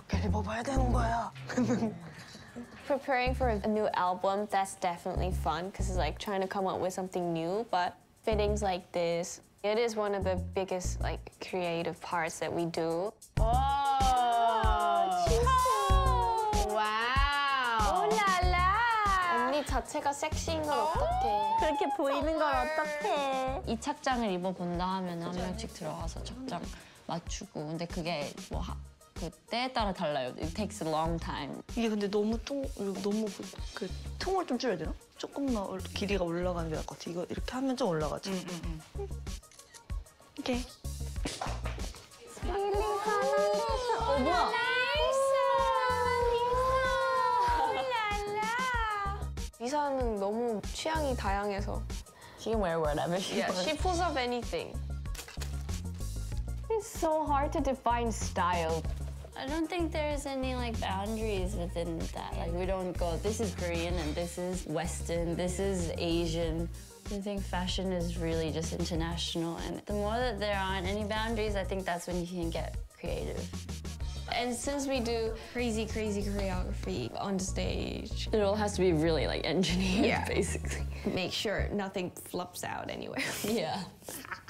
입어봐야 되는 거야. Preparing for a new album, that's definitely fun because it's like trying to come up with something new, but fittings like this, it is one of the biggest like creative parts that we do. 와우. 올라라. 언니 자체가 섹시인 걸 어떡해. 그렇게 보이는 걸 어떡해. 이 착장을 입어본다 하면 한 명씩 들어가서 착장 맞추고. 근데 그게 뭐 그 때에 따라 달라요. It takes a long time. 이게 근데 너무 그 통을 좀 줄여야 되나? 조금만 길이가 올라가는 게 나을 것 같아. 이거 이렇게 하면 좀 올라가죠. 오케이. 뭐야? 리사는 너무 취향이 다양해서. She can wear whatever she Yeah, wants. she pulls off anything. It's so hard to define style. I don't think there's any like boundaries within that. Like we don't go, this is Korean and this is Western, this is Asian. I think fashion is really just international, and the more that there aren't any boundaries, I think that's when you can get creative. And since we do crazy choreography on stage, It all has to be really like engineered, Yeah. basically. make sure nothing flops out anywhere. Yeah.